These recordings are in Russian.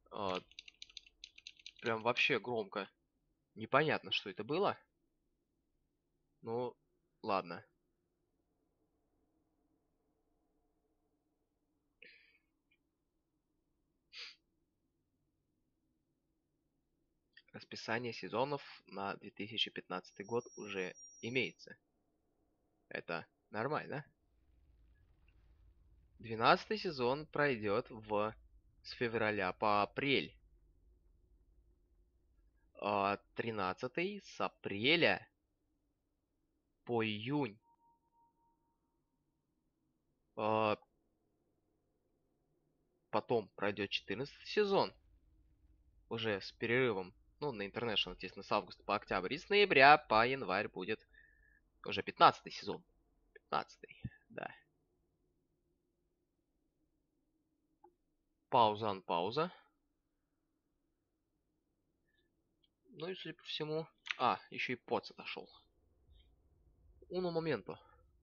А, прям вообще громко. Непонятно, что это было. Ну, ладно. Расписание сезонов на 2015 год уже имеется. Это нормально. 12-й сезон пройдет с февраля по апрель. 13-й с апреля по июнь. А, потом пройдет 14-й сезон. Уже с перерывом. Ну, на International, естественно, с августа по октябрь. И с ноября по январь будет уже 15-й сезон. 15-й, да. Пауза, пауза. Ну и, судя по всему... еще и Поц отошел. Уно моменту.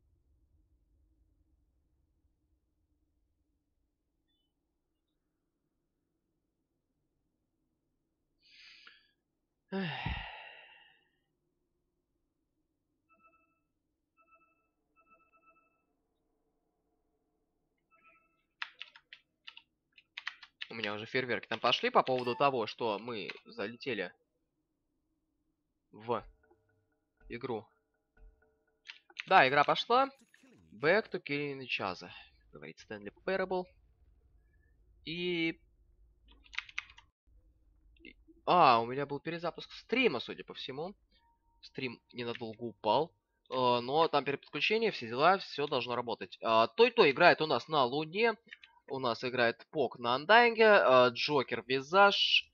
У меня уже фейерверки там пошли по поводу того, что мы залетели в игру. Да, игра пошла. Back to Killing Each Other, говорит Стэнли Parable. И... у меня был перезапуск стрима, судя по всему. Стрим ненадолго упал. Но там переподключение, все дела, все должно работать. Той-той играет у нас на Луне. У нас играет Пок на Андайнге. Джокер Визаж.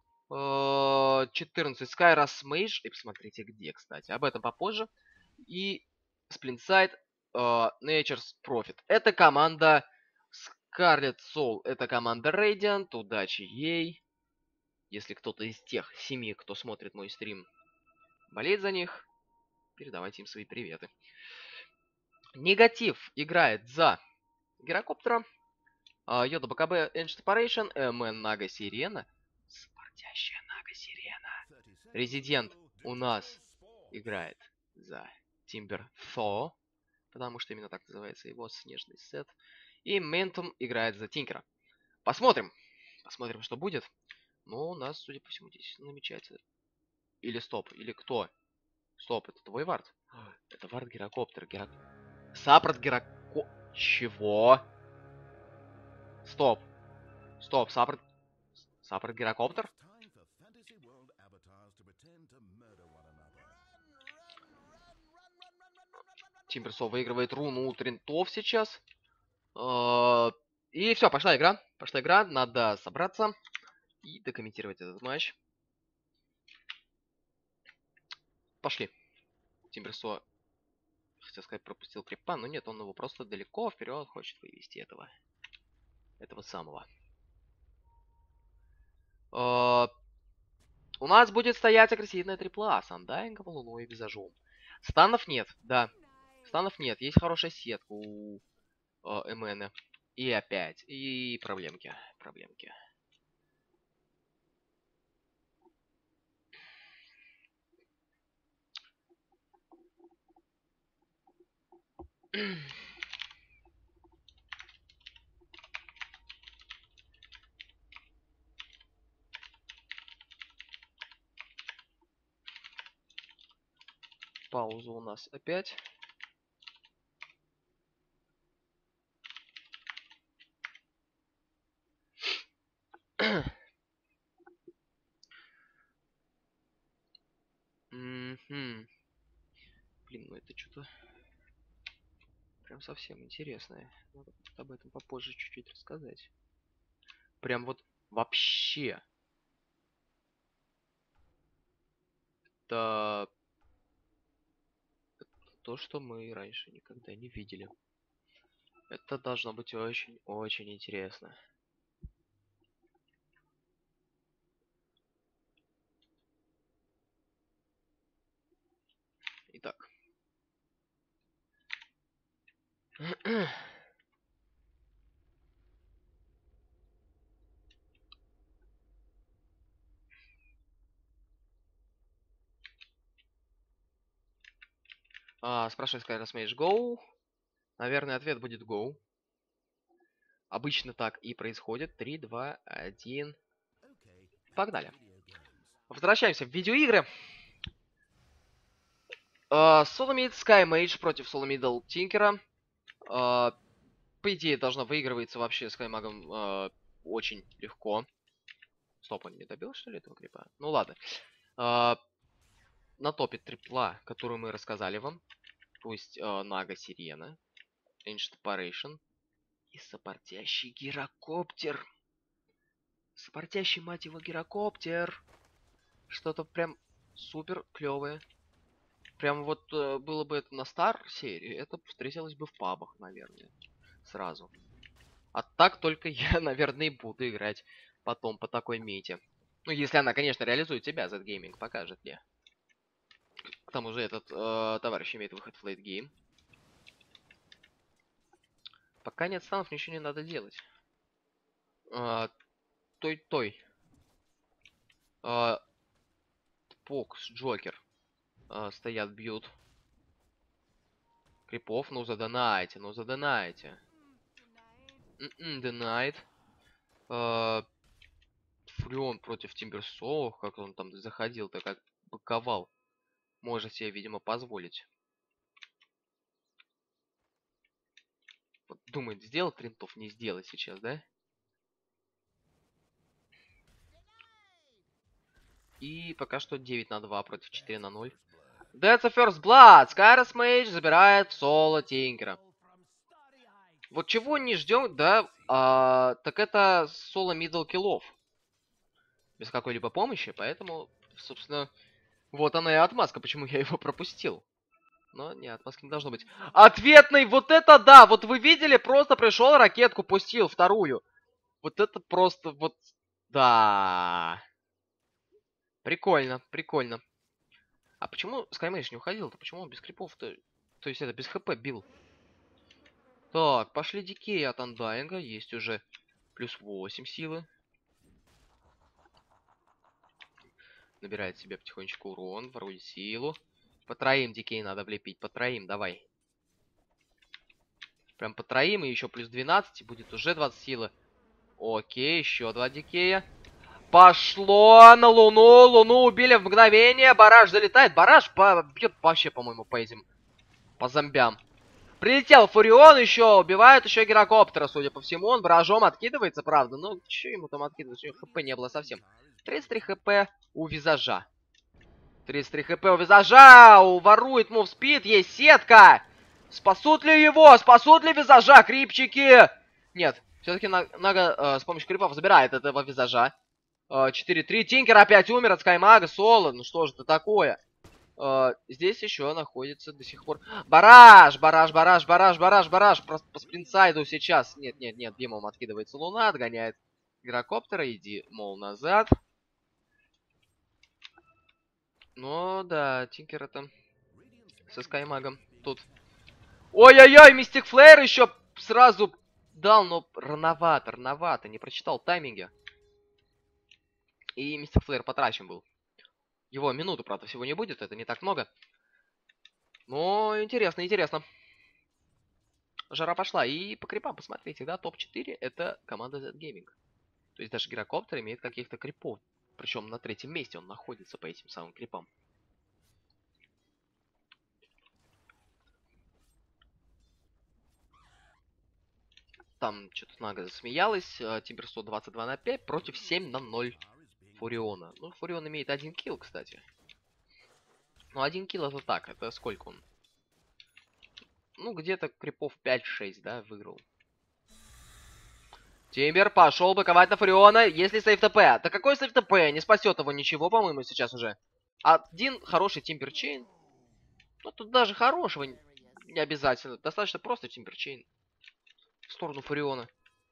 14 Skyrus Mage. И посмотрите где, кстати. Об этом попозже. И Splitside Nature's Profit. Это команда Scarlet Soul. Это команда Radiant. Удачи ей. Если кто-то из тех 7, кто смотрит мой стрим, болеет за них, передавайте им свои приветы. Негатив играет за Гирокоптера, Йода БКБ Ancient Operation, МН Нага Сирена, Смердящая Нага Сирена. Резидент у нас играет за Тимбер Thor, потому что именно так называется его снежный сет. И Ментум играет за Тинкера. Посмотрим. Посмотрим, что будет. Но у нас, судя по всему, здесь намечается. Или стоп, или кто? Стоп, это твой вард? Это вард Гирокоптер. Саппорт Гироко... Чего? Стоп. Стоп, саппорт... Саппорт Гирокоптер? Тимберсол выигрывает руну у Тринтов сейчас. И все, пошла игра. Пошла игра. Надо собраться и докомментировать этот матч. Пошли. Тимберсо, хотел сказать, пропустил крипа, но нет, он его просто далеко вперед хочет вывести этого самого. У нас будет стоять агрессивная трипла с Андайнгом, Луной и Визажом. Станов нет, да. Станов нет. Есть хорошая сетка у МН. И опять. И проблемки. Проблемки. Пауза у нас опять. Блин, ну это что-то прям совсем интересное. Надо об этом попозже чуть-чуть рассказать. Прям вот вообще. Это то, что мы раньше никогда не видели. Это должно быть очень-очень интересно. Итак. Спрашивает Skyrim Mage Go. Наверное, ответ будет Go. Обычно так и происходит. 3, 2, 1. Погнали. Возвращаемся в видеоигры. Solomid Sky Mage против Solomid Тинкера. По идее, должно выигрываться вообще Скаймагом очень легко. Стоп, он не добил, что ли, этого крипа? Ну ладно. На топе трипла, которую мы рассказали вам. Пусть Нага Сирена, Ancient Apparition и сопортящий Гирокоптер. Сопортящий, мать его, Гирокоптер. Что-то прям супер клевое. Прям вот было бы это на стар серии, это встретилось бы в пабах, наверное. Сразу. А так только я, наверное, и буду играть потом по такой мете. Ну, если она, конечно, реализует себя, Z-Gaming покажет мне. К тому же этот товарищ имеет выход в Late Game. Пока нет станов, ничего не надо делать. Той-той. Покс, Джокер. Стоят, бьют. Крипов, ну задонайте, ну задонайте. Денайт. Фурион против Тимберсоу. Как он там заходил-то, как быковал. Может себе, видимо, позволить. Вот думает, сделать тринтов, не сделать сейчас, да? И пока что 9-2 против 4-0. That's a first blood. Skyrim Mage забирает в соло Тинкера. Вот чего не ждем, да? Так это соло мидл киллов. Без какой-либо помощи, поэтому, собственно, вот она и отмазка, почему я его пропустил. Но не, отмазки не должно быть. Ответный, вот это да! Вот вы видели, просто пришел, ракетку пустил, вторую. Вот это просто, вот, да. Прикольно, прикольно. А почему Скаймэйш не уходил-то? Почему он без крипов-то? То есть это без хп бил. Так, пошли дикей от Андайнга. Есть уже плюс 8 силы. Набирает себе потихонечку урон, ворует силу. По троим дикей надо влепить. По троим, давай. Прям по троим, и еще плюс 12, и будет уже 20 силы. Окей, еще 2 дикея. Пошло на Луну. Луну убили в мгновение. Бараш залетает. Бараш бьет вообще, по-моему, по этим... По зомбям. Прилетел Фурион еще. Убивают еще Гирокоптера, судя по всему. Он баражом откидывается, правда. Ну, что ему там откидывается? У него хп не было совсем. 33 хп у Визажа. 33 хп у Визажа. Ворует мув спид. Есть сетка. Спасут ли его? Спасут ли Визажа, крипчики? Нет. Все-таки Нага с помощью крипов забирает этого Визажа. 4-3. Тинкер опять умер от Скаймага. Соло. Ну что же это такое? Здесь еще находится до сих пор... Бараш! Бараш, бараш, бараш, бараш, бараш. Просто по спринтсайду сейчас. Нет, нет, нет. Димом откидывается Луна. Отгоняет Гирокоптера. Иди, мол, назад. Ну да, Тинкер это со Скаймагом. Тут... Ой-ой-ой, Мистик Флэр еще сразу дал, но рановато, рановато. Не прочитал тайминги. И Мистик Флэр потрачен был. Его минуту, правда, всего не будет. Это не так много. Но интересно, интересно. Жара пошла. И по крипам посмотрите, да, топ-4 это команда Z-Gaming. То есть даже Гирокоптер имеет каких-то крипов. Причем на 3-м месте он находится по этим самым крипам. Там что-то Нага засмеялась. Тимбер 122 на 5 против 7 на 0 Фуриона. Ну, Фурион имеет 1 килл, кстати. Ну, 1 килл это так. Это сколько он? Ну, где-то крипов 5-6, да, выиграл. Тимбер пошел быковать на Фуриона, если сейф ТП. Да какой сейф ТП? Не спасет его ничего, по-моему, сейчас уже. Один хороший Тимберчейн. Ну, тут даже хорошего не обязательно. Достаточно просто Тимберчейн. В сторону Фуриона.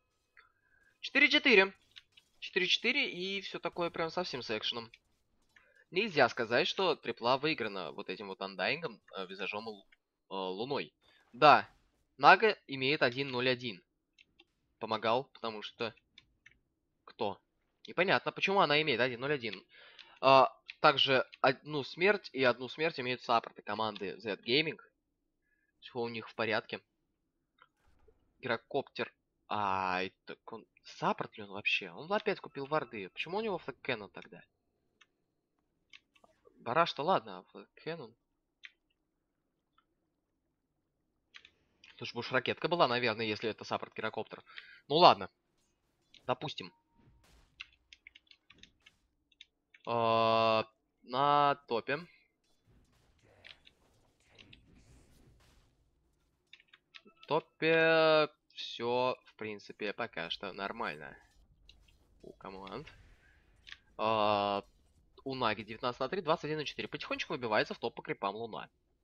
4-4. 4-4 и все такое прям совсем с экшеном. Нельзя сказать, что трипла выиграна вот этим вот андайнгом, Визажом и Луной. Да, Нага имеет 1-0-1. Помогал, потому что... Кто? Непонятно, почему она имеет 1-0-1. Также одну смерть и одну смерть имеют саппорты команды Z-Gaming. Все у них в порядке. Гирокоптер. Это он... Саппорт ли он вообще? Он опять купил варды. Почему у него флэк-кэннон тогда? Бараш-то ладно, а флэк-кэннон... Слушай, уж ракетка была, наверное, если это саппорт гирокоптер. Ну ладно. Допустим. На топе. Топе все, в принципе, пока что нормально. У команд. У Наги 19/3, 21/4. Потихонечку выбивается в топ по крипам Луна.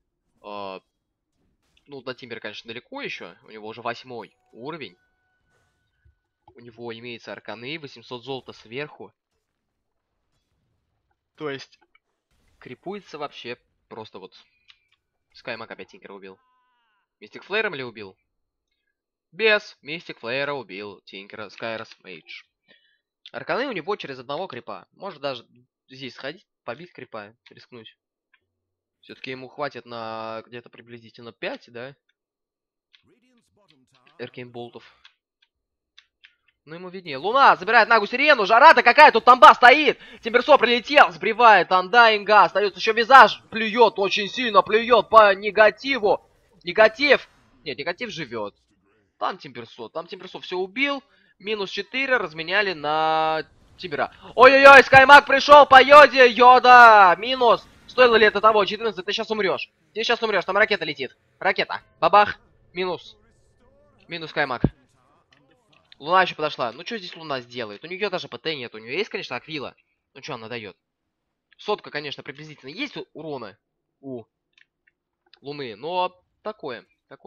Ну, до Тимбера, конечно, далеко еще. У него уже 8 уровень. У него имеется арканы, 800 золота сверху. То есть, крипуется вообще просто вот... Скаймак опять Тинкера убил. Мистик Флэром ли убил? Без. Мистик Флэра убил Тинкера Скайрос Мейдж. Арканы у него через одного крипа. Может даже здесь сходить, побить крипа, рискнуть. Все-таки ему хватит на где-то приблизительно 5, да? Эркейн болтов. Ну, ему виднее. Луна забирает Нагу Сирену. Жара-то какая, тут тамба стоит. Тимберсо прилетел, сбривает Undying'а. Остается еще Визаж. Плюет, очень сильно плюет по негативу. Негатив. Нет, негатив живет. Там Тимберсо все убил. Минус 4 разменяли на Тимбера. Ой-ой-ой, Скаймак пришел по Йоде. Йода. Минус. Стоило ли это того? 14, ты сейчас умрешь. Ты сейчас умрешь, там ракета летит. Ракета. Бабах. Минус. Минус Скаймак. Луна еще подошла. Ну что здесь Луна сделает? У нее даже ПТ нет. У нее есть, конечно, Аквила. Ну что она дает? Сотка, конечно, приблизительно есть урона у Луны, но такое.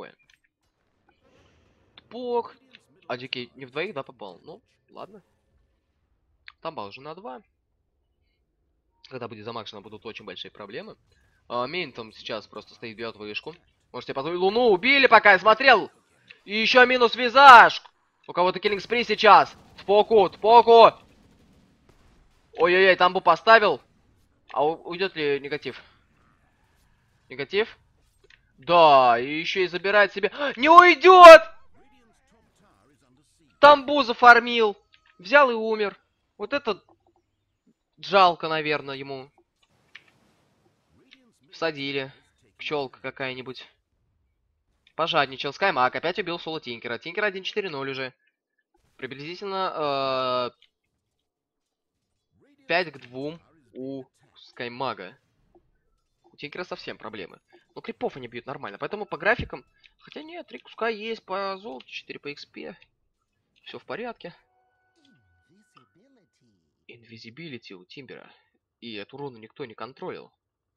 Тпок. А Дикей не в двоих, да, попал? Ну, ладно. Тамба уже на 2. Когда будет замакшено, будут очень большие проблемы. Мейн там сейчас просто стоит, бьет вышку. Можете позволить. Луну убили, пока я смотрел. И еще минус Визаж. У кого-то киллинг спри сейчас. Тпоку. Ой-ой-ой, тамбу поставил. А уйдет ли негатив? Негатив? Да, и еще и забирает себе... Не уйдет! Тамбу зафармил. Взял и умер. Вот это жалко, наверное, ему. Всадили. Пчелка какая-нибудь. Пожадничал. Скаймак опять убил соло Тинкера. Тинкер 1.4.0 уже. Приблизительно 5 к 2 у Скаймага. У Тинкера совсем проблемы. Но крипов они бьют нормально. Поэтому по графикам... Хотя нет, 3 куска есть по золоту, 4 по XP. Все в порядке. Invisibility у Тимбера. И от урона никто не контролил.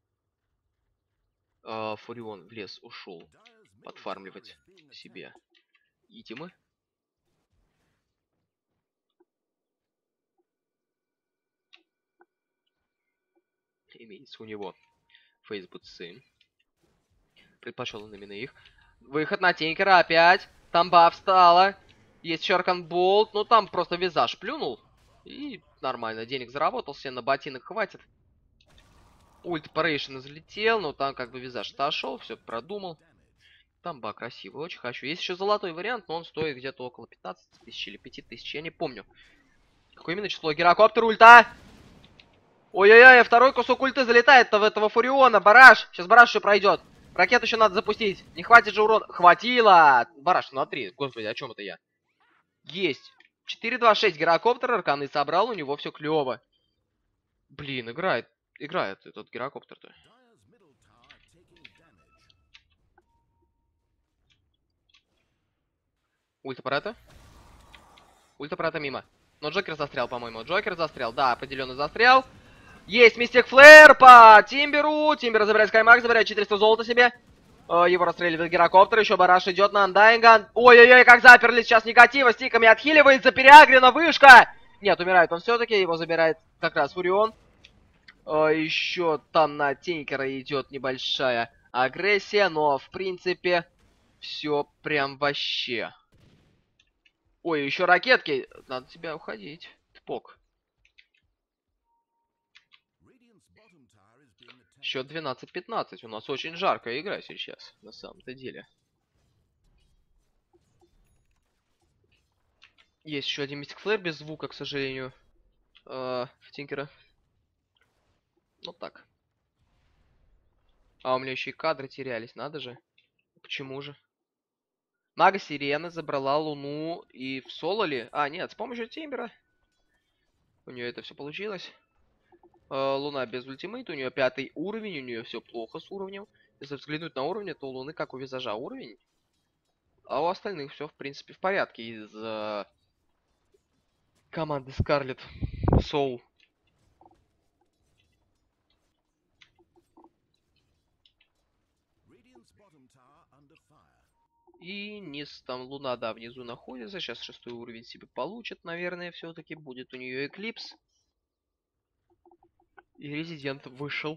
Фурион в лес ушел подфармливать себе итемы. Имеется у него фейсбутсы. Предпочел он именно их. Выход на Тинкера опять. Тамба встала. Есть Шаркан Болт. Ну там просто Визаж плюнул. И нормально. Денег заработал. Себе на ботинок хватит. Ульт Парейшн залетел. Но там как бы Визаж отошел. Все продумал. Тамба красивый. Очень хочу. Есть еще золотой вариант. Но он стоит где-то около 15 тысяч или 5 тысяч. Я не помню. Какое именно число? Гирокоптер ульта. Ой-ой-ой, второй кусок ульты залетает-то в этого Фуриона. Бараш. Сейчас Бараш еще пройдет. Ракету еще надо запустить. Не хватит же урона. Хватило. Бараш, смотри. Господи, о чем это я? Есть. 4-2-6. Гирокоптер арканы собрал. У него все клево. Блин, играет. Играет этот гирокоптер-то. Ультапарата. Ультапарата мимо. Но Джокер застрял, по-моему. Джокер застрял. Да, определенно застрял. Есть Мистик Флэр по Тимберу. Тимбер забирает Скаймак, забирает 400 золота себе. Его расстреливает гирокоптер. Еще Бараш идет на Undying'а. Ой-ой-ой, как заперли сейчас негатива. Стиками отхиливается. Переагрена вышка. Нет, умирает он все-таки. Его забирает как раз Фурион. Еще там на Тинкера идет небольшая агрессия. Но, в принципе, все прям вообще. Ой, еще ракетки. Надо тебя уходить. Тпок. Счет 12-15. У нас очень жаркая игра сейчас, на самом-то деле. Есть еще один Мистик Флэр без звука, к сожалению. В Тинкера. Ну так. А у меня еще и кадры терялись, надо же. Почему же? Нага Сирена забрала Луну и в соло ли? А, нет, с помощью Тимбера. У нее это все получилось. Луна без ультимейта, у нее 5-й уровень, у нее все плохо с уровнем. Если взглянуть на уровни, то у Луны, как у Визажа, уровень. А у остальных все, в принципе, в порядке из команды Скарлет Соул. И низ там Луна, да, внизу находится. Сейчас 6-й уровень себе получит, наверное, все-таки. Будет у нее Эклипс. И Резидент вышел.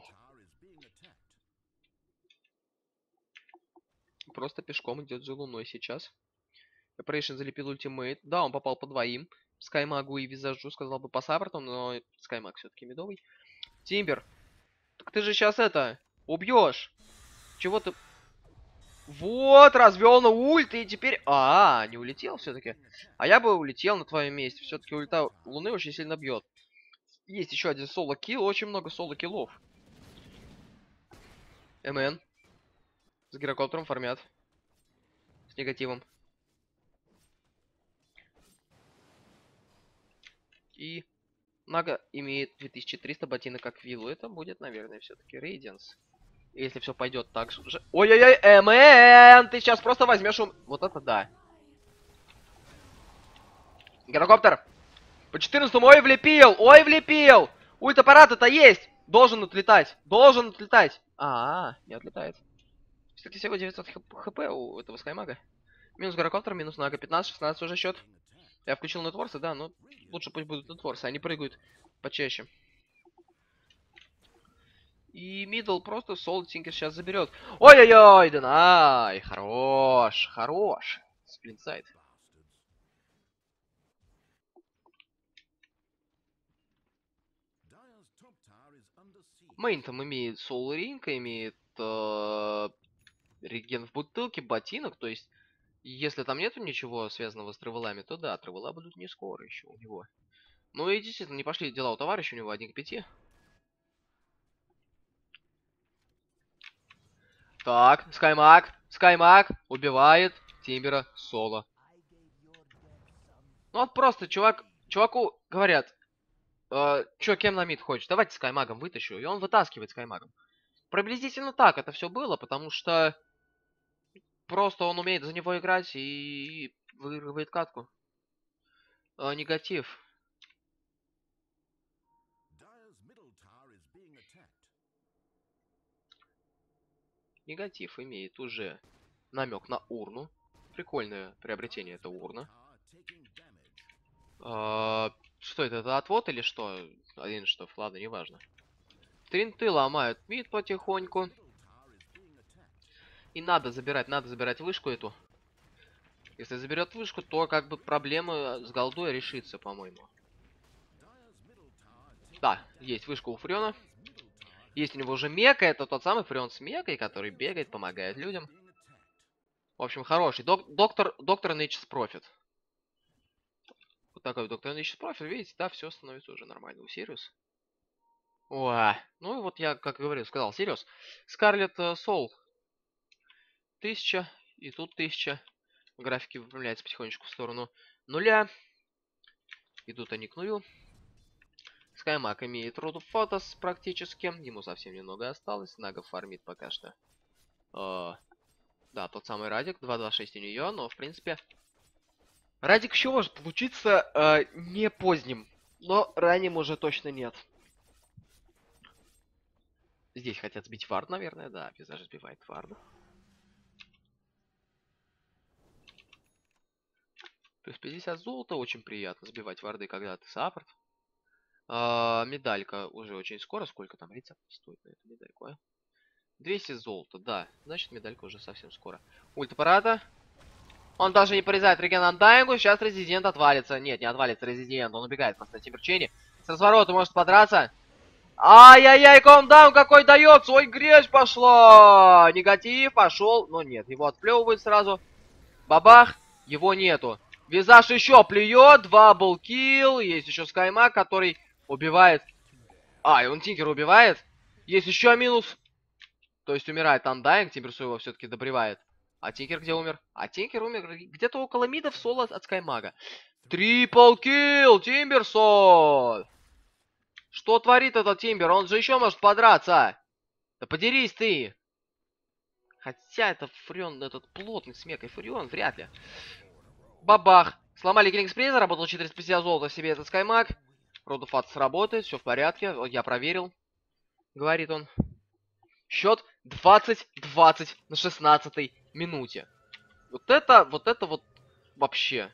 Просто пешком идет за Луной сейчас. Operation залепил ультимейт. Да, он попал по двоим. Скаймагу и Визажу, сказал бы по саппорту, но Скаймаг все-таки медовый. Тимбер, так ты же сейчас это, убьешь. Чего ты... Вот, развел на ульт, и теперь... не улетел все-таки. А я бы улетел на твоем месте. Все-таки ульта Луны очень сильно бьет. Есть еще один соло-килл, очень много соло-киллов. МН. С гирокоптером фармят. С негативом. И Нага имеет 2300 ботинок как виллу. Это будет, наверное, все-таки Рейдианс. Если все пойдет так же... Ой-ой-ой, МН! Ты сейчас просто возьмешь Вот это да. Гирокоптер! По 14-му, ой, влепил! Ой, влепил! Ульт-аппарат-то есть! Должен отлетать! Должен отлетать! Не отлетает. Кстати, всего 900 хп у этого Скаймага. Минус Гирокоптер, минус Нага. 15-16 уже счет. Я включил нетворсы, да, но лучше пусть будут нетворсы. Они прыгают почаще. И мидл просто Соло Тинкер сейчас заберет. Ой-ой-ой, Денай! Хорош, хорош. Сплинсайд. Мейн там имеет Soul Ринка, имеет реген в бутылке, ботинок. То есть, если там нету ничего связанного с травелами, то да, травела будут не скоро еще у него. Ну и действительно, не пошли дела у товарища, у него 1 к 5. Так, Скаймаг убивает Тимбера соло. Ну вот просто чуваку говорят, чё, кем на мид хочешь? Давайте Скаймагом вытащу. И он вытаскивает Скаймагом. Приблизительно так это все было, потому что просто он умеет за него играть и выигрывает катку. Негатив. Негатив имеет уже намек на урну. Прикольное приобретение, это урна. Что это? Это отвод или что? Один что? Ладно, неважно. Тринты ломают мид потихоньку. И надо забирать вышку эту. Если заберет вышку, то как бы проблема с голдой решится, по-моему. Да, есть вышка у Фреона. Есть у него уже мека, это тот самый Фреон с мекой, который бегает, помогает людям. В общем, хороший. Доктор Nature's Prophet. Вот такой доктор Nature's Prophet, видите, да, все становится уже нормально у Сириус. Ну и вот я, как говорил, сказал, Сириус. Скарлет Сол. 1000, и тут 1000. Графики выпрямляются потихонечку в сторону нуля. Идут они к нулю. Скаймак имеет роду фотос практически. Ему совсем немного осталось. Нага фармит пока что. Да, тот самый Радик. 2.26 у нее, но в принципе... Радик еще может получиться не поздним. Но ранним уже точно нет. Здесь хотят сбить вард, наверное. Да, Визаж сбивает вард. Плюс 50 золота. Очень приятно сбивать варды, когда ты саппорт. Медалька уже очень скоро. Сколько там рецепт стоит на эту медальку, 200 золота, да. Значит, медалька уже совсем скоро. Ульт-аппарата. Он даже не порезает реген андайнгу. Сейчас Резидент отвалится. Нет, не отвалится Резидент. Он убегает просто на Тимберчейне. С разворота может подраться. Ай-яй-яй, каунтдаун какой дается! Ой, грязь пошла! Негатив пошел. Но нет, его отплевывают сразу. Бабах, его нету. Визаж еще плюет. Даблкил. Есть еще Скаймак, который убивает. А, и он Тинкер убивает. Есть еще минус. То есть умирает Андайинг. Тимберсу его все-таки добривает. А Тинкер где умер? А Тинкер умер где-то около мидов соло от Скаймага. Трипл килл, Тимберсон! Что творит этот Тимбер? Он же еще может подраться. Да подерись ты. Хотя это Фурион, этот плотный с мекой Фурион, вряд ли. Бабах. Сломали Киллинг Спрей, заработал 450 золота себе этот Скаймаг. Родуфат сработает, все в порядке. Я проверил. Говорит он. Счет 20-20 на 16 минуте. Вот это вот вообще.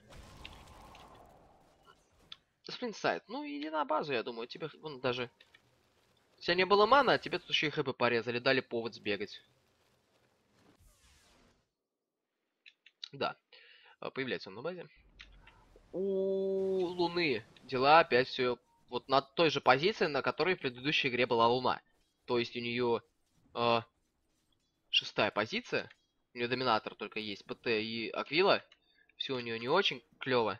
Сплинсайд. Ну, иди на базу, я думаю. Тебе вон даже... У тебя не было мана, а тебе тут еще и хэпы порезали. Дали повод сбегать. Да. Появляется он на базе. У Луны дела опять все вот на той же позиции, на которой в предыдущей игре была Луна. То есть у нее шестая позиция. У нее доминатор только есть. ПТ и Аквила. Все у нее не очень клево.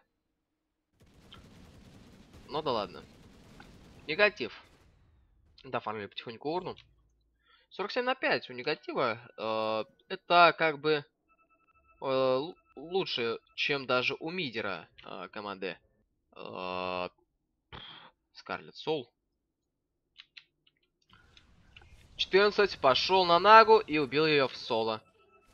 Ну да ладно. Негатив. Дофармили потихоньку урну. 47 на 5 у негатива. Это как бы лучше, чем даже у мидера команды Скарлет Соул. 14 пошел на Нагу и убил ее в соло.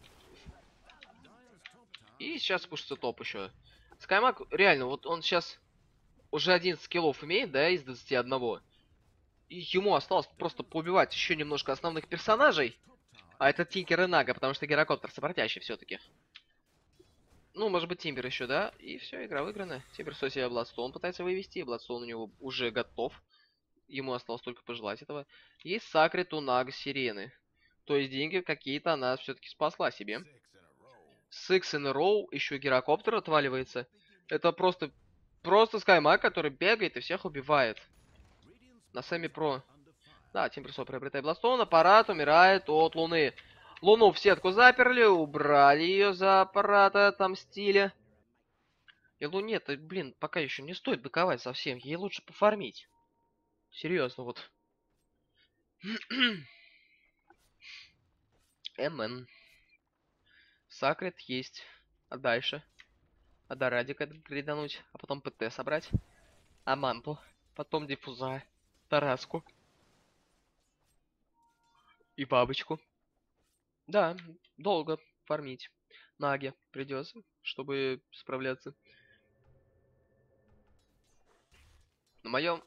И сейчас спустится топ еще. Скаймак, реально, вот он сейчас уже 11 скиллов имеет, да, из 21. И ему осталось просто поубивать еще немножко основных персонажей. А это Тинкер и Нага, потому что Гирокоптер сопротивляющий все-таки. Ну, может быть, Тимбер еще, да? И все, игра выиграна. Тимбер все себе Бладстоун пытается вывести. Бладстоун у него уже готов. Ему осталось только пожелать этого. Есть Сакрит у Нага Сирены. То есть деньги какие-то она все-таки спасла себе. Six in a row, еще Гирокоптер отваливается. Это просто Скаймак, который бегает и всех убивает. На сами про. Да, Тимберсо приобретает Бластон, аппарат умирает от Луны. Луну в сетку заперли, убрали ее за аппарата, отомстили. И Луне-то, блин, пока еще не стоит быковать совсем. Ей лучше пофармить. Серьезно, вот. МН. Сакрет есть. А дальше? А до Радика гридануть, а потом ПТ собрать. А манту. Потом диффуза. Тараску. И бабочку. Да, долго фармить. Наге придется, чтобы справляться. На моем...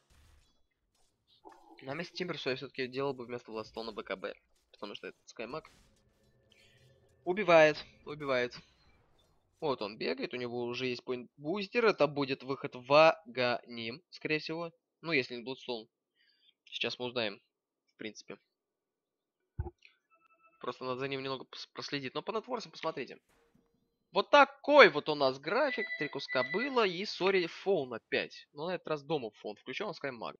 На месте Тимберсу я все-таки делал бы вместо Властона БКБ. Потому что этот Скаймак убивает. Убивает. Вот он бегает, у него уже есть поинт-бустер. Это будет выход в Аганим, скорее всего. Ну, если не Bloodstone. Сейчас мы узнаем, в принципе. Просто надо за ним немного проследить. Но по нетворсам посмотрите. Вот такой вот у нас график. 3 куска было. И, сори, фон опять. Но на этот раз дома фон. Включен Скаймаг.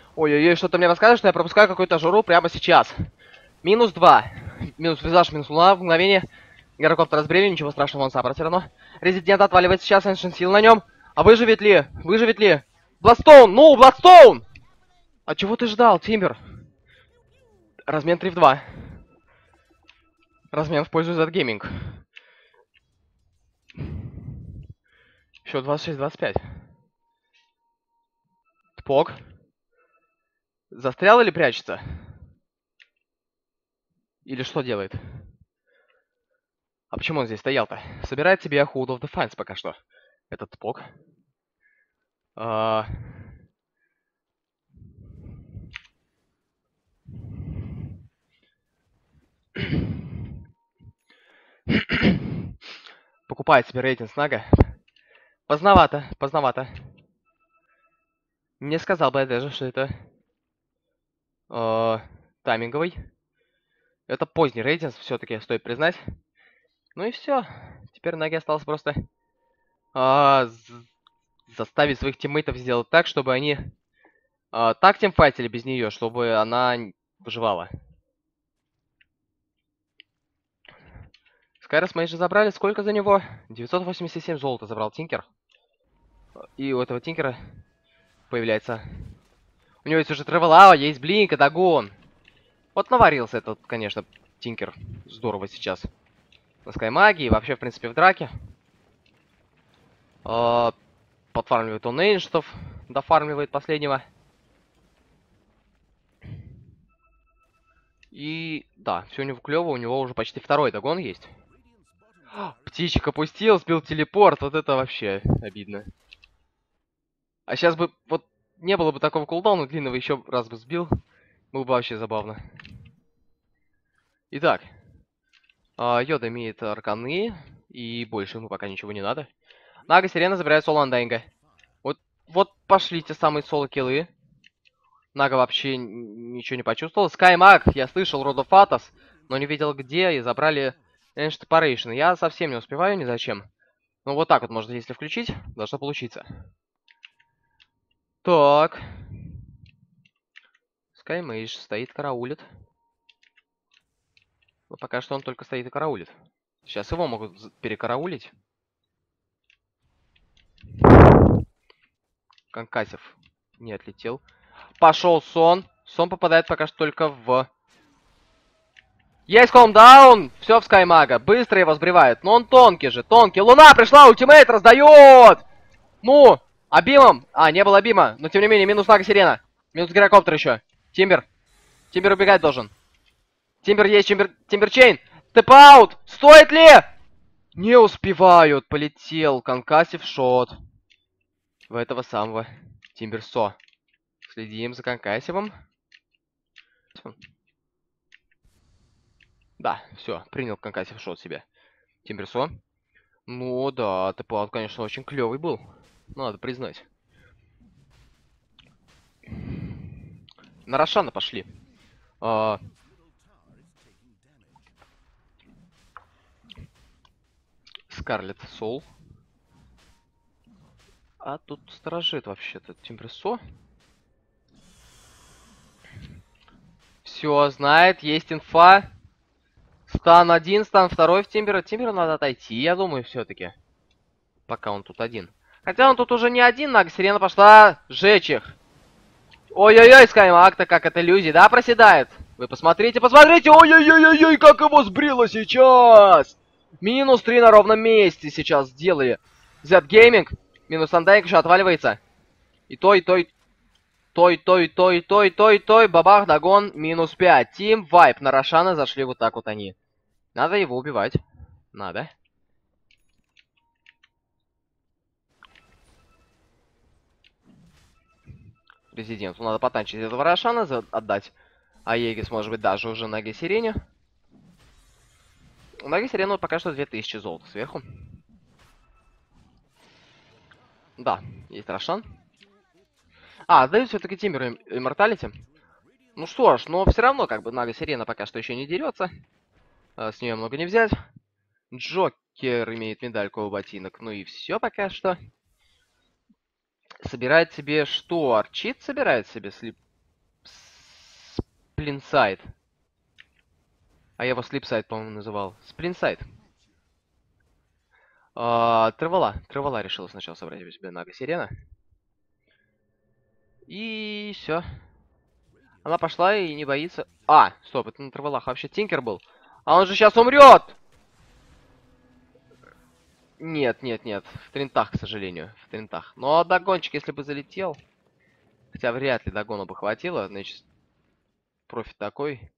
Ой-ой-ой, что-то мне рассказывает, что я пропускаю какую-то журу прямо сейчас. -2. Минус визаж, минус луна. В мгновение гирокоптер разбрели, ничего страшного, он саппорт все равно. Резидент отваливает сейчас, Ancient Seal на нем. А выживет ли? Выживет ли? Бладстоун! Ну, Бладстоун! А чего ты ждал, Тимбер? Размен 3 в 2. Размен в пользу Z-Gaming. Еще 26-25. Тпок. Застрял или прячется? Или что делает? А почему он здесь стоял-то? Собирает себе Hold of Defense пока что. Этот Тпок. Покупает себе рейтинг Снага. Поздновато, поздновато. Не сказал бы я даже, что это тайминговый. Это поздний рейтинг, все-таки стоит признать. Ну и все. Теперь Наги осталось просто заставить своих тиммейтов сделать так, чтобы они так тимфайтили без нее, чтобы она выживала. Скайрос Мейджа забрали. Сколько за него? 987 золота забрал Тинкер. И у этого Тинкера появляется... У него есть уже Тревелау, есть Блинк, Дагон. Вот наварился этот, конечно, Тинкер. Здорово сейчас. На Скаймаге и вообще, в принципе, в драке. Подфармливает он Эйнштов. Дофармливает последнего. И да, все у него клево. У него уже почти второй догон есть. Птичек опустил, сбил телепорт. Вот это вообще обидно. А сейчас бы, вот, не было бы такого кулдауна длинного, еще раз бы сбил. Было бы вообще забавно. Итак. Йода имеет арканы. И больше ему пока ничего не надо. Нага Сирена забирает соло Андайнга. Вот пошли те самые соло-киллы. Нага вообще ничего не почувствовал. Скаймаг, я слышал Род оф Атос, но не видел где, и забрали Ancient Separation. Я совсем не успеваю ни зачем. Ну вот так вот можно, если включить, должно получиться. Так. Скаймейдж стоит, караулит. Но пока что он только стоит и караулит. Сейчас его могут перекараулить. Конкасев не отлетел. Пошел Сон. Сон попадает пока что только в... Есть холмдаун! Все в Скаймага. Быстро его сбривает. Но он тонкий же, тонкий. Луна пришла, ультимейт раздает! Ну! Абимом! А, не было Абима. Но тем не менее, минус Нага Сирена. Минус гирокоптер еще. Тимбер. Тимбер убегать должен. Тимбер есть, Тимберчейн. Тэп-аут! Стоит ли? Не успевают. Полетел. Конкассив шот. В этого самого Тимберсо. Следим за Конкассивом. Да, все, принял Конкассив шот себе. Тимберсо. Ну да, тэп-аут, конечно, очень клевый был. Надо признать. На Рошана пошли. Скарлет Сол. А тут сторожит вообще-то Тимберсо. Все, знает, есть инфа. Стан 1, стан 2 в Тимбера. Тимберу надо отойти, я думаю, все-таки. Пока он тут один. Хотя он тут уже не один, Нага Сирена пошла жечь их. Ой-ой-ой, Скаймаг-то как от иллюзии, да, проседает? Вы посмотрите, посмотрите! Ой-ой-ой-ой, как его сбрило сейчас! Минус 3 на ровном месте сейчас сделали. Z-Gaming. Минус Андайк еще отваливается. И той, бабах, догон, минус 5. Тим, вайп, на Рошана зашли вот так вот они. Надо его убивать. Надо. Резиденту надо потанчить этого Рошана, отдать. А Егис, может быть, даже уже Наге Сирене. У Наги Сирены пока что 2000 золота сверху. Да, есть Рошан. А, дают все-таки Тимберу Имморталити. Ну что ж, но все равно, как бы, Нага Сирена пока что еще не дерется. С нее много не взять. Джокер имеет медальку у ботинок. Ну и все пока что. Собирает себе что? Арчит собирает себе? Сплинсайд. А я его слипсайд, по-моему, называл. Сплинсайд. Тревела решила сначала собрать у себя Нага Сирена. И все. Она пошла и не боится. А, стоп, это на Тревелах вообще Тинкер был. А он же сейчас умрет! Нет, нет, нет. В тринтах, к сожалению. В тринтах. Но догончик, если бы залетел. Хотя вряд ли догону бы хватило. Значит, профит такой.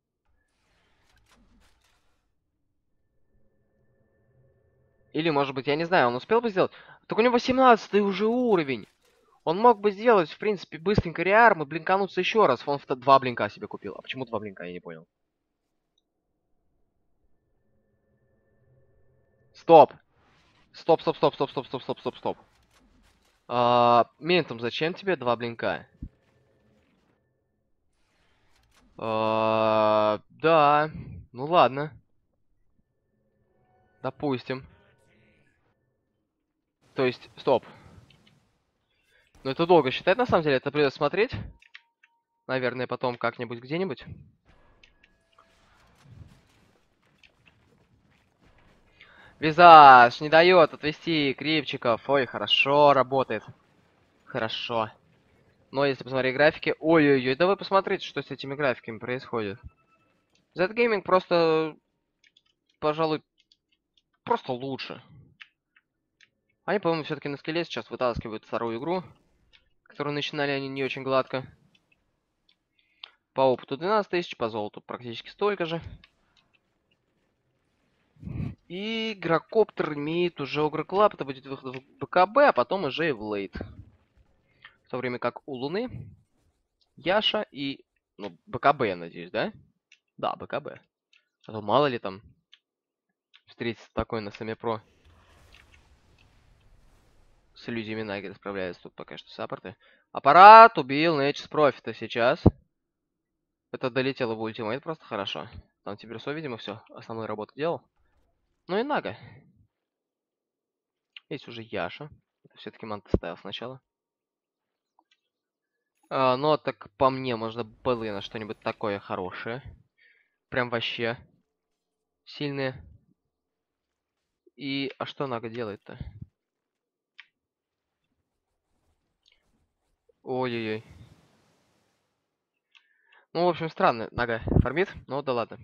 Или, может быть, я не знаю, он успел бы сделать? Так у него 18-й уже уровень. Он мог бы сделать, в принципе, быстренько реарм и блинкануться еще раз. Он 2 блинка себе купил. А почему 2 блинка, я не понял. Стоп. Стоп, стоп, стоп, стоп, стоп, стоп, стоп, стоп, стоп. Ментум, зачем тебе 2 блинка? Да. Ну ладно. Допустим. То есть, стоп. Но это долго считать, на самом деле. Это придется смотреть. Наверное, потом как-нибудь где-нибудь. Визаж не дает отвести крипчиков. Ой, хорошо работает. Хорошо. Но если посмотреть графики... Ой-ой-ой, да вы посмотрите, что с этими графиками происходит. Z-Gaming просто... Пожалуй, просто лучше. Они, по-моему, все-таки на скеле сейчас вытаскивают вторую игру. Которую начинали они не очень гладко. По опыту 12 тысяч, по золоту практически столько же. И Грокоптер имеет уже Ogre Club, это будет выход в БКБ, а потом уже и в лейт. В то время как у Луны Яша и... Ну, БКБ, я надеюсь, да? Да, БКБ. А то мало ли там встретиться такой на Самипро. С иллюзиями Наггет справляются тут пока что саппорты. Аппарат убил Нэтчс Профита сейчас. Это долетело в ультимейт просто хорошо. Там Тиберсо, видимо, все, основную работу делал. Ну и Нага. Есть уже Яша. Это все-таки Манта ставил сначала. Ну, так по мне, можно было на что-нибудь такое хорошее. Прям вообще сильное. И... А что Нага делает-то? Ой-ой-ой. Ну, в общем, странно. Нага фармит, ну да ладно.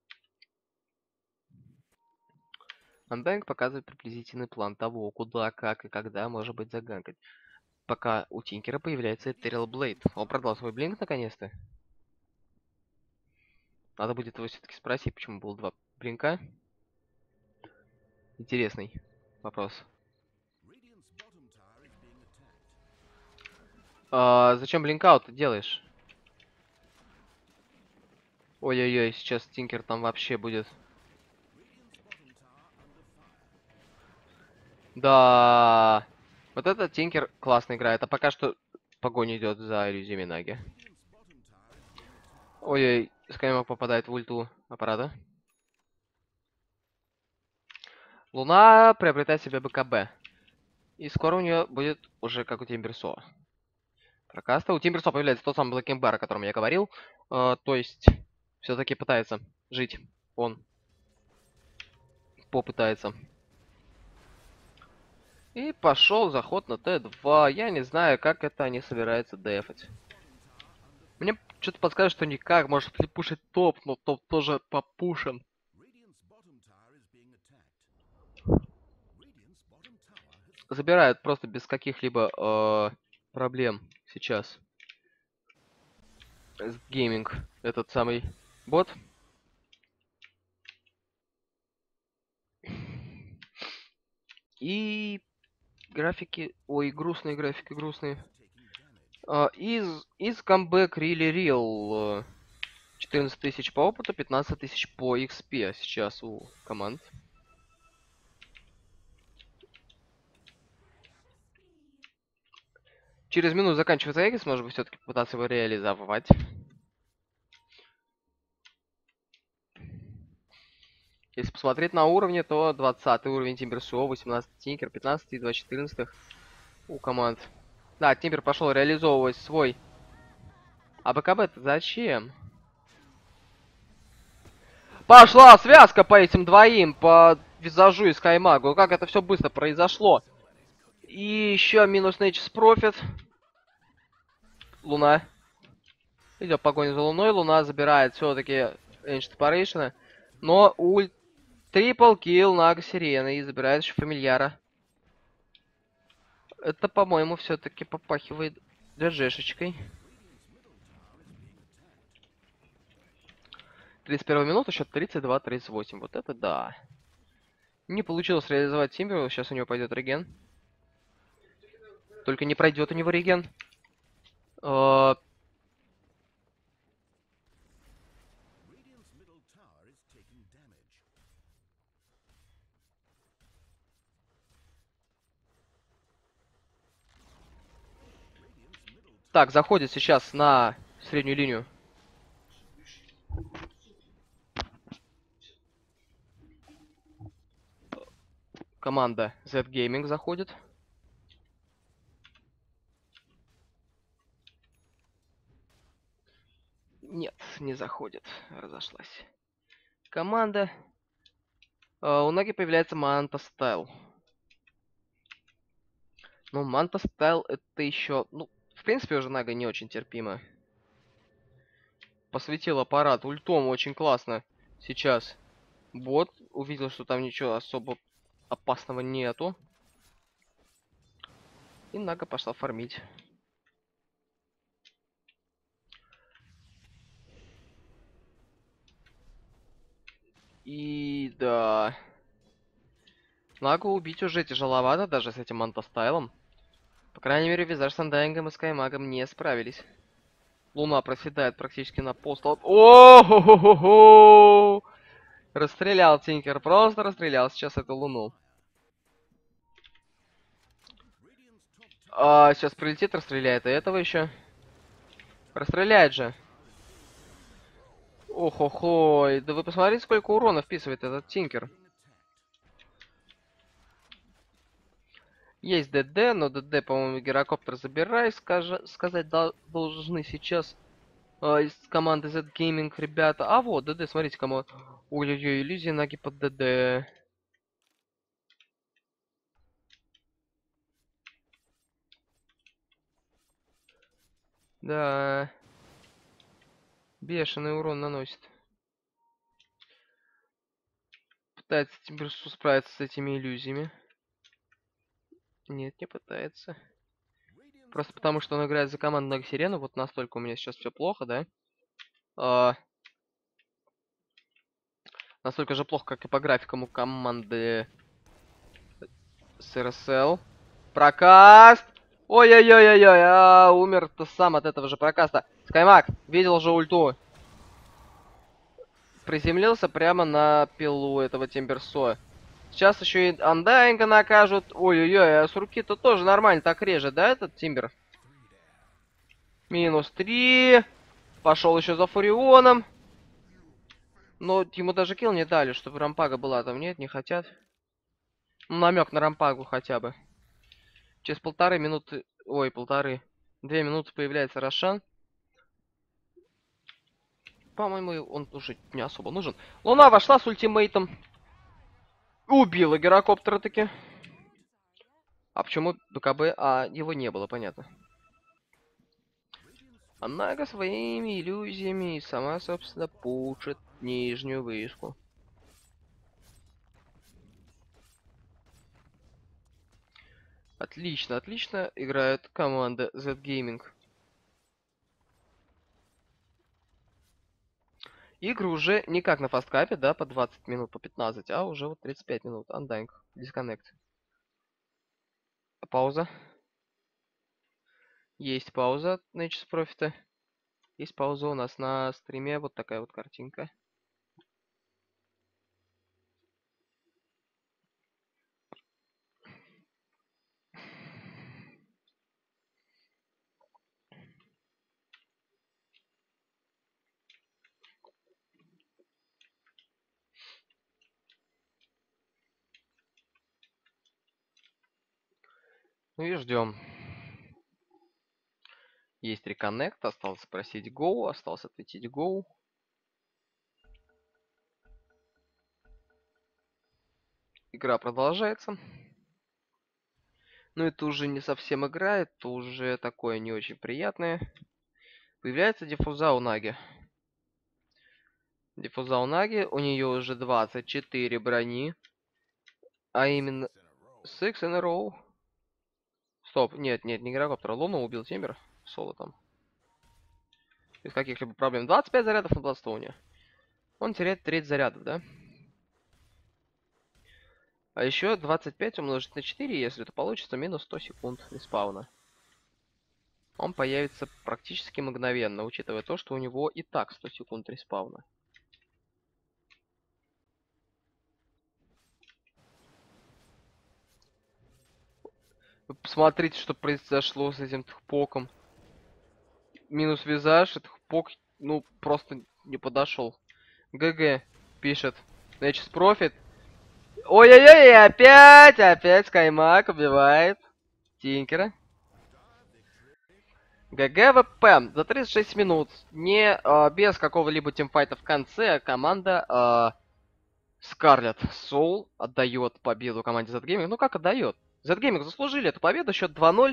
Unbank показывает приблизительный план того, куда, как и когда может быть заганкать. Пока у Тинкера появляется Ethereal Blade. Он продал свой блинк наконец-то. Надо будет его все-таки спросить, почему было 2 блинка. Интересный вопрос. Зачем блинкаут ты делаешь? Ой-ой-ой, сейчас Тинкер там вообще будет. Да. Вот этот Тинкер классно играет. А пока что погоня идет за иллюзиями Наги. Ой-ой, Скаймок попадает в ульту аппарата. Луна приобретает себе БКБ. И скоро у нее будет уже как у Тимберсо. Прокаста. У Тимберсо появляется тот самый Блэк Эмбар, о котором я говорил. То есть, все-таки пытается жить. Он попытается. И пошел заход на Т2. Я не знаю, как это они собираются дефать. Мне что-то подсказывает, что никак. Может пушить топ, но топ тоже попушен. Забирают просто без каких-либо проблем сейчас. Гейминг. Этот самый бот. И графики... Ой, грустные графики, грустные. Из камбэк really real. 14 тысяч по опыту, 15 тысяч по XP сейчас у команд. Через минуту заканчивается Эгис, может быть, все-таки попытаться его реализовать. Если посмотреть на уровни, то 20 уровень Тимберсо, 18 Тинкер, 15 и 2 14 у команд. Да, Тимбер пошел реализовывать свой. А БКБ-то зачем? Пошла связка по этим двоим, по визажу и Скаймагу. Как это все быстро произошло. И еще минус Nature's Profit. Луна. Идет погоня за Луной. Луна забирает все-таки Ancient Separation. Но трипл килл Нага Сирена и забирает еще Фамильяра. Это, по-моему, все-таки попахивает ДЖшечкой. 31 минута, счет 32-38. Вот это да. Не получилось реализовать Тимбер. Сейчас у него пойдет реген. Только не пройдет у него реген. Так, заходит сейчас на среднюю линию. Команда Z Gaming заходит. Нет, не заходит. Разошлась. Команда. У Наги появляется Манта Стайл. Ну, Манта Стайл это еще... Ну, в принципе, уже Нага не очень терпимо. Посветил аппарат ультом очень классно. Сейчас бот увидел, что там ничего особо опасного нету. И Нага пошла фармить. И да... Нагу убить уже тяжеловато, даже с этим Мантастайлом. По крайней мере, Визаж с Андайнгом и Скаймагом не справились. Луна проседает практически на полстолба. О-хо-хо-хо-хо! Расстрелял Тинкер, просто расстрелял сейчас эту Луну. Сейчас прилетит, расстреляет и этого еще. Расстреляет же. Ох-хо-хо, да вы посмотрите, сколько урона вписывает этот Тинкер. Есть ДД, но ДД, по-моему, гирокоптер забирай, сказать должны сейчас из команды Z Gaming ребята. А вот, ДД, смотрите, кому... Ой-ой-ой, иллюзия Наги под ДД. Да. Бешеный урон наносит. Пытается Тимберсу справиться с этими иллюзиями. Нет, не пытается. Просто потому, что он играет за команду Нага Сирена. Вот настолько у меня сейчас все плохо, да? Настолько же плохо, как и по графикам у команды СРСЛ. Прокаст! Ой-ой-ой-ой-ой, умер-то сам от этого же прокаста. Скаймак, видел же ульту. Приземлился прямо на пилу этого Тимберсо. Сейчас еще и Андайнга накажут. Ой-ой-ой, а с руки-то тоже нормально так режет, да, этот Тимбер? Минус 3. Пошел еще за Фурионом. Но ему даже килл не дали, чтобы рампага была там. Нет, не хотят. Ну, намек на рампагу хотя бы. Через 1,5 минуты... Ой, 2 минуты появляется Рошан. По-моему, он уже не особо нужен. Луна вошла с ультимейтом. Убила гирокоптера таки. А почему БКБ? А, его не было, понятно. Нага своими иллюзиями сама, собственно, пушит нижнюю вышку. Отлично, отлично играет команда Z Gaming. Игры уже не как на фасткапе, да, по 20 минут, по 15, а уже вот 35 минут. Undying, Disconnect. Пауза. Есть пауза от Nature's Profit. Есть пауза у нас на стриме. Вот такая вот картинка. Ну и ждем. Есть реконнект. Осталось спросить Go. Осталось ответить Go. игра продолжается. Но это уже не совсем игра, это уже такое не очень приятное. Появляется Диффуза Наги. Диффуза Наги, у нее уже 24 брони. А именно... 6 in a row. Стоп, нет, не Гирокоптер, Луну убил Тимбер. Соло там. Без каких-либо проблем. 25 зарядов на Бладстоуне. Он теряет треть зарядов, да? А еще 25 умножить на 4, если это получится, минус 100 секунд респауна. Он появится практически мгновенно, учитывая то, что у него и так 100 секунд респауна. Вы посмотрите, что произошло с этим тхпоком. Минус визаж, тхпок, ну, просто не подошел. ГГ пишет. Значит, профит. Ой-ой-ой, опять Скаймак убивает Тинкера. ГГВП за 36 минут, не без какого-либо тимфайта в конце, команда Скарлет Соул отдает победу команде Z-Gaming. Ну как отдает? Z-Gaming заслужили эту победу, счет 2-0.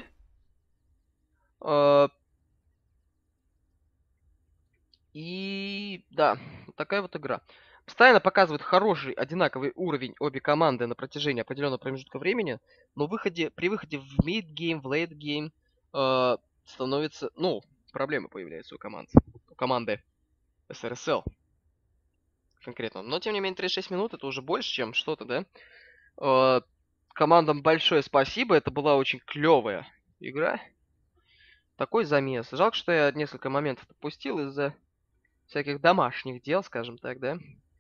И да, такая вот игра. Постоянно показывает хороший, одинаковый уровень обе команды на протяжении определенного промежутка времени, но при выходе в mid-game, в late-game становится, ну, проблемы появляются у команды SRSL конкретно. Но, тем не менее, 36 минут это уже больше, чем что-то, да? Командам большое спасибо, это была очень клевая игра. Такой замес. Жалко, что я несколько моментов пропустил из-за всяких домашних дел, скажем так, да?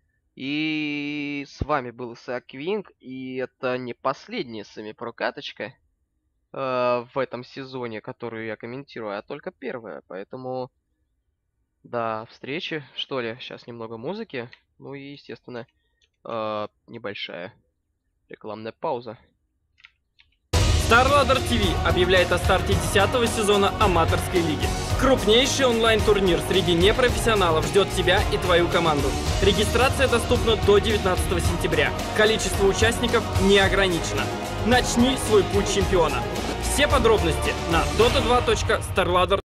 И с вами был Исаак Квинг, и это не последняя Semi-Pro каточка в этом сезоне, которую я комментирую, а только первая. Поэтому, до встречи, что ли. Сейчас немного музыки. Ну и, естественно, небольшая рекламная пауза. StarLadder TV объявляет о старте 10-го сезона аматорской лиги. Крупнейший онлайн-турнир среди непрофессионалов ждет тебя и твою команду. Регистрация доступна до 19 сентября. Количество участников не ограничено. Начни свой путь чемпиона. Все подробности на dota2.starladder.com.